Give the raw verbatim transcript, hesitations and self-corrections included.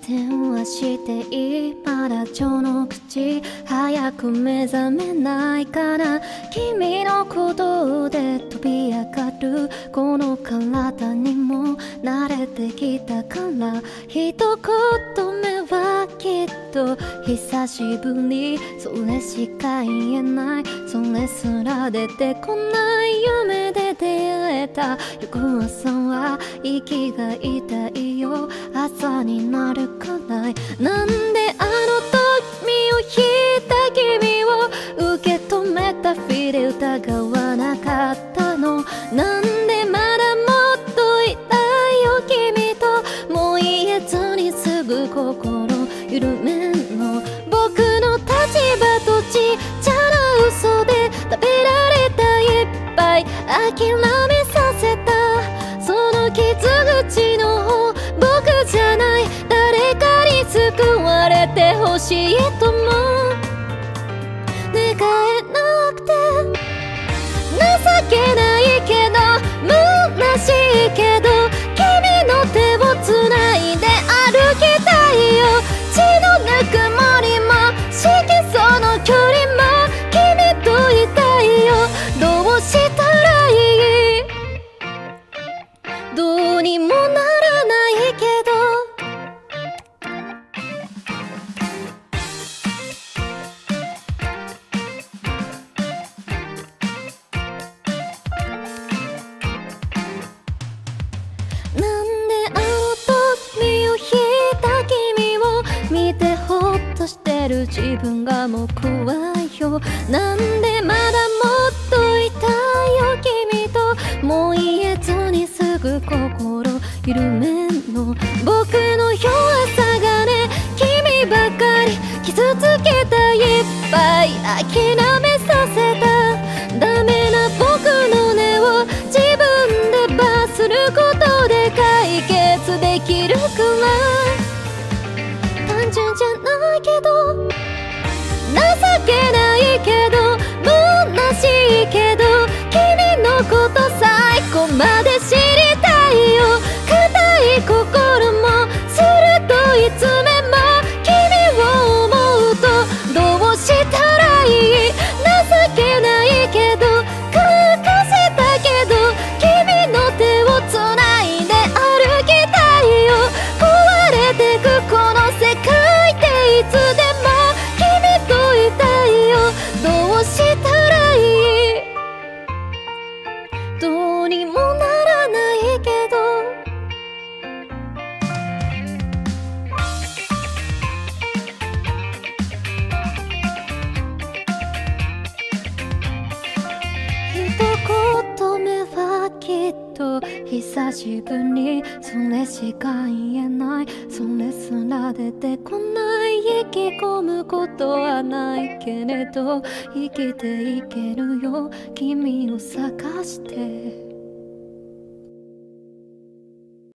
電話して今ラジオの口早く目覚めないかな。君の鼓動で飛び上がるこの体にも慣れてきたから一言目はきっと久しぶり、それしか言えない。それすら出てこない夢で出会えた翌朝は息が痛いよ。朝になるくらいなんであの時身を引いた君を受け止めたフィで疑わなかったの。なんでまだもっといたいよ君ともう言えずにすぐ心緩めんの。僕の立場とちっちゃな嘘で食べられたいっぱい諦めさせたその傷口の方僕じゃない誰かに救われてほしいとも願えなくて情けないけど虚しいけど君の手をつないで歩きたいよ。血のぬくもりも色素の距離も君といたいよ。どうしたらいいどうにもならないけどなんであの時身を引いた君を見てほっとしてる自分がもう怖いよ。なんでまだもっといたいよ君ともう言えずにすぐ心緩めんの。僕の弱さがね君ばかり傷つけたいっぱい諦めさせたダメな僕の根を自分で罰することで解決できるくらい単純じゃないけど情けないけど虚しいけど君のこと最後まで知りたいよ。硬い心も鋭い爪も君を思うとどうしたらいい情けないけど隠せたけど君の手をつないで歩きたいよ。壊れてくこの世界でいつでも君といたいよ。どうしたらいいどうにもならないけど一言目はきっと久しぶり、それしか言えない。それすら出てこない。息込むことはないけれど生きていけるよ君を探して